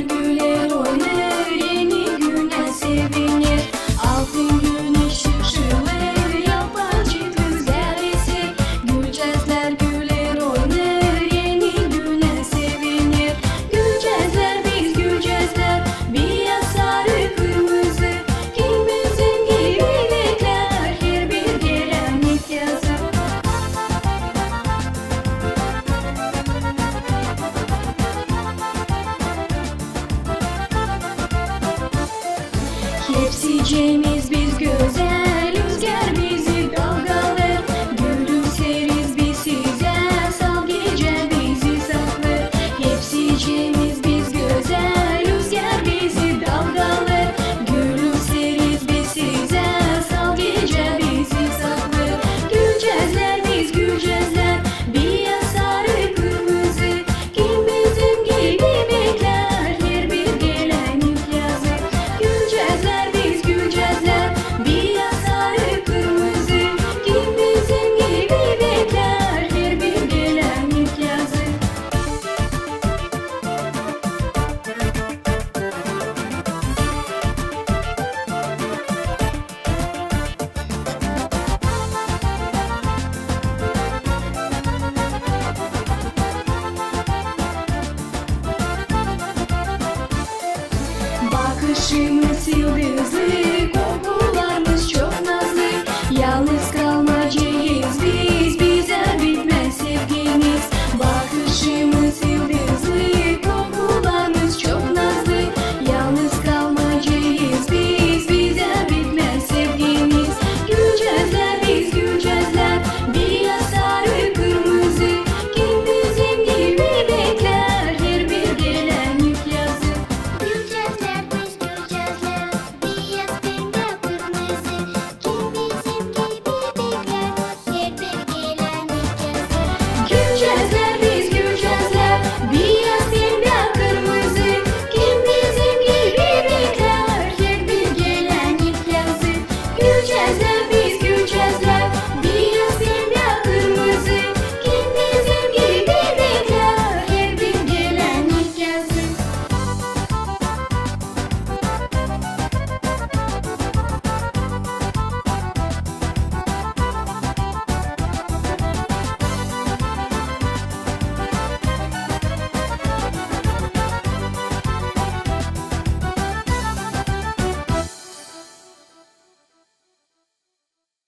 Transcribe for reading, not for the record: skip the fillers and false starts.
güler oynar, yeni güne sevinir. Altın güneş ışılır, yabancı kız gelisi. Gülcezler güler oynar, yeni güne sevinir. Gülcezler biz gülcezler, beyaz sarı kırmızı. Kim bizim gibi bekler, her bir gelen ilk yazı. Hepsi cemiz biz güzel, rüzgar bizi dalgalar. Gülümseriz biz size, sal gece bizi saklar. Hepsi cemiz biz güzel, rüzgar bizi dalgalar. Gülümseriz biz size, sal gece bizi saklar. Gülcezler biz gülcezler, beyaz sarı kırmızı. Kim bizim gibi bekler, her bir gelen ilk yazı. Gülcezler biz gülcezler, beyaz sarı kırmızı. Kim bizim gibi bekler, her bir gelen ilk yazı. Bakışımız yıldız